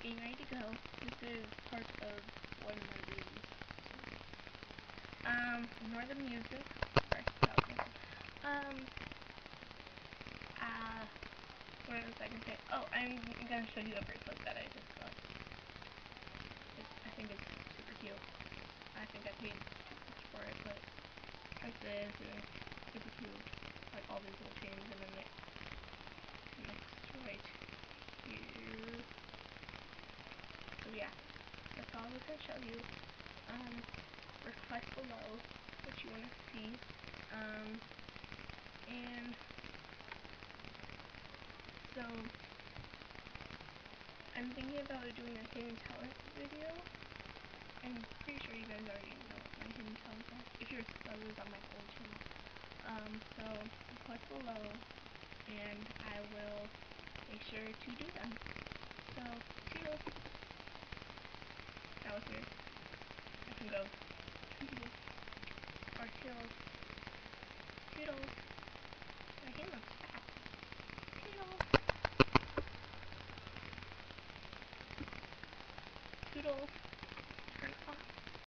getting ready to go. This is part of one of my reviews. Ignore the music. Sorry, that was good. What else I can say? Oh, I'm gonna show you a bracelet that I just got. I think it's super cute. I think I paid too much for it, but like this, and it's super cute. Like all these little chains, and then it connects right here. So yeah, that's all I was gonna show you. Request below what you want to see. And so I'm thinking about doing a hidden talent video. I'm pretty sure you guys already know what my hidden talents are, if you're subscribers on my old channel. So request below, and I will make sure to do them. So, toodles. That was weird. I can go toodles or tills. Toodles. My hand looks fat. Toodles. Toodles.